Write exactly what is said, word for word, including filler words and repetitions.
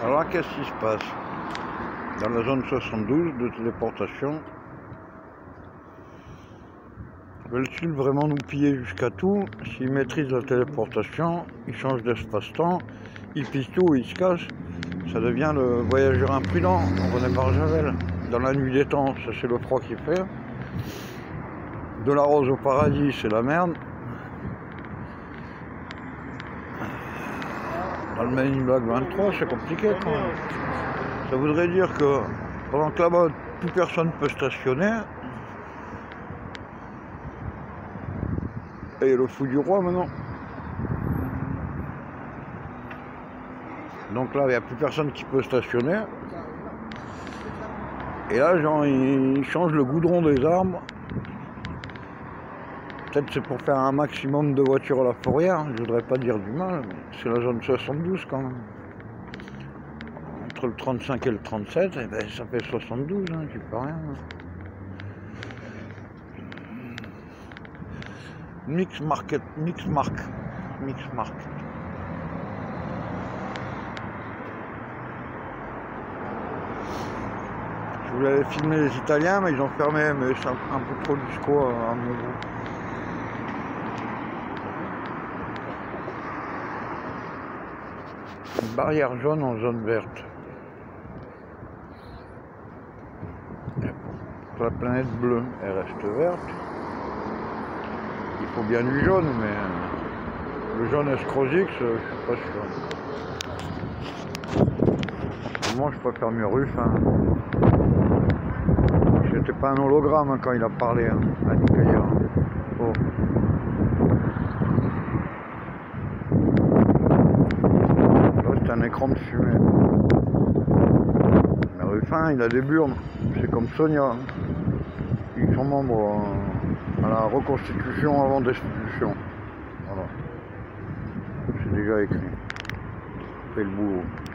Alors là, qu'est-ce qui se passe? Dans la zone soixante-douze de téléportation, veulent-ils vraiment nous piller jusqu'à tout? S'ils maîtrisent la téléportation, ils changent d'espace-temps, ils pillent tout, ils se cachent. Ça devient le voyageur imprudent, René Barjavel. Dans la nuit des temps, ça c'est le froid qui fait. De la rose au paradis, c'est la merde. Dans le Man in Black vingt-trois, c'est compliqué quand même. Ça voudrait dire que pendant que là-bas, plus personne ne peut stationner. Et le fou du roi maintenant. Donc là, il n'y a plus personne qui peut stationner. Et là, genre, ils changent le goudron des arbres. Peut-être c'est pour faire un maximum de voitures à la fourrière. Je voudrais pas dire du mal, mais c'est la zone soixante-douze quand même. Entre le trente-cinq et le trente-sept, eh ben, ça fait soixante-douze, hein, tu peux rien. Mix market, mix mark, mix mark. Je voulais filmer les Italiens, mais ils ont fermé, mais c'est un peu trop disco à mon goût. Une barrière jaune en zone verte. Pour la planète bleue, elle reste verte. Il faut bien du jaune, mais le jaune Escrozix, je suis pas sûr. Moi, je préfère mieux Ruffin. C'était pas un hologramme hein, quand il a parlé hein, à Nicaillard. Oh. Là, c'est un écran de fumée. Mais Ruffin, il a des burnes. C'est comme Sonia. Hein. Ils sont membres à la reconstitution avant destitution. Voilà. C'est déjà écrit. Fait le boulot.